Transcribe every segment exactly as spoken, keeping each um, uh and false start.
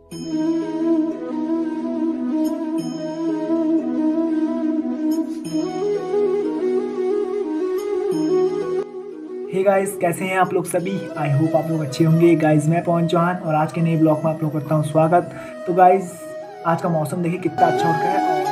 Hey guys, कैसे हैं आप लोग सभी। आई होप आप लोग अच्छे होंगे। गाइस मैं पवन चौहान और आज के नए ब्लॉग में आप लोग करता हूं स्वागत। तो गाइस आज का मौसम देखिए कितना अच्छा हो रखा है।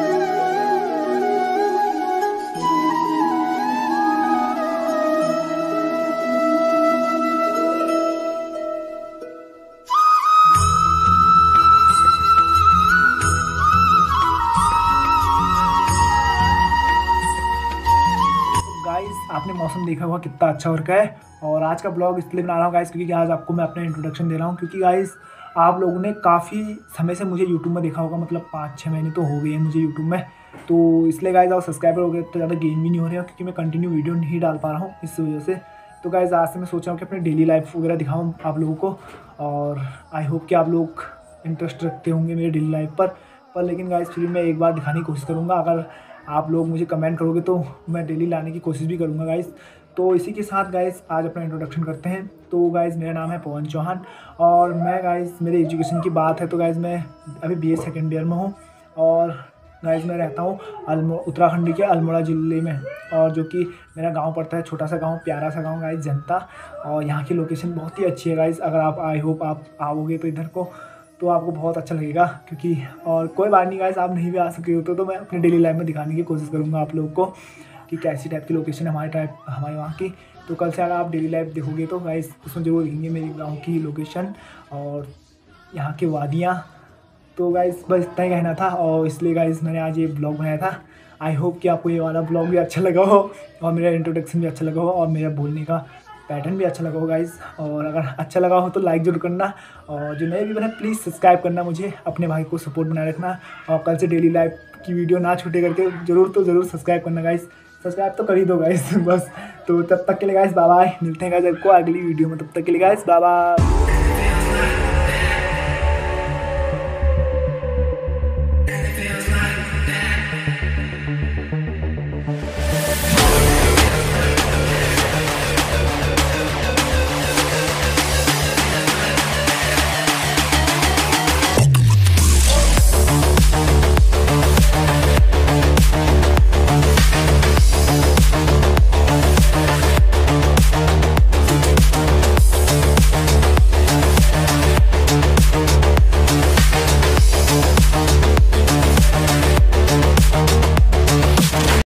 गाइस आपने मौसम देखा होगा कितना अच्छा हो रखा है। और आज का ब्लॉग इसलिए बना रहा हूँ गाइस क्योंकि आज आपको मैं अपना इंट्रोडक्शन दे रहा हूँ। क्योंकि गाइस आप लोगों ने काफ़ी समय से मुझे यूट्यूब में देखा होगा, मतलब पाँच छः महीने तो हो गए हैं मुझे यूट्यूब में। तो इसलिए गाइस और सब्सक्राइबर हो गए तो ज़्यादा गेन भी नहीं हो रहे हैं क्योंकि मैं कंटिन्यू वीडियो नहीं डाल पा रहा हूँ इस वजह से। तो गाइस आज से मैं सोच रहा हूँ कि अपनी डेली लाइफ वगैरह दिखाऊँ आप लोगों को। और आई होप कि आप लोग इंटरेस्ट रखते होंगे मेरी डेली लाइफ पर पर लेकिन गाइस फिर मैं एक बार दिखाने की कोशिश करूँगा। अगर आप लोग मुझे कमेंट करोगे तो मैं डेली लाने की कोशिश भी करूँगा गाइस। तो इसी के साथ गाइस आज अपना इंट्रोडक्शन करते हैं। तो गाइस मेरा नाम है पवन चौहान और मैं गाइस मेरे एजुकेशन की बात है तो गाइस मैं अभी बी ए सेकेंड ईयर में हूँ। और गाइस मैं रहता हूँ अल्मो उत्तराखंड के अल्मोड़ा ज़िले में, और जो कि मेरा गांव पड़ता है, छोटा सा गांव, प्यारा सा गांव गाइस जनता। और यहाँ की लोकेशन बहुत ही अच्छी है गाइस। अगर आप आई होप आप आओगे तो इधर को तो आपको बहुत अच्छा लगेगा। क्योंकि और कोई बात नहीं गाइस, आप नहीं भी आ सके हो तो, तो मैं अपनी डेली लाइफ में दिखाने की कोशिश करूँगा आप लोगों को कि कैसी टाइप की लोकेशन है हमारे टाइप हमारे वहाँ की। तो कल से अगर आप डेली लाइफ देखोगे तो गाइस उसमें जरूर देखेंगे मेरे गांव की लोकेशन और यहाँ की वादियाँ। तो गाइस बस इतना ही कहना था और इसलिए गाइस मैंने आज ये ब्लॉग बनाया था। आई होप कि आपको ये वाला ब्लॉग भी अच्छा लगा हो और मेरा इंट्रोडक्शन भी अच्छा लगा हो और मेरा बोलने का पैटर्न भी अच्छा लगा हो गाइस। और अगर अच्छा लगा हो तो लाइक जरूर करना और जो नए भी बने प्लीज़ सब्सक्राइब करना, मुझे अपने भाई को सपोर्ट बनाए रखना। और कल से डेली लाइफ की वीडियो ना छूटे करके जरूर तो ज़रूर सब्सक्राइब करना गाइस। सब्सक्राइब तो कर ही दो गाइस बस। तो तब तक के लिए गाइस बाय बाय, मिलते हैं गाइस आपको अगली वीडियो में। तब तक के लिए गाइस बाय बाय।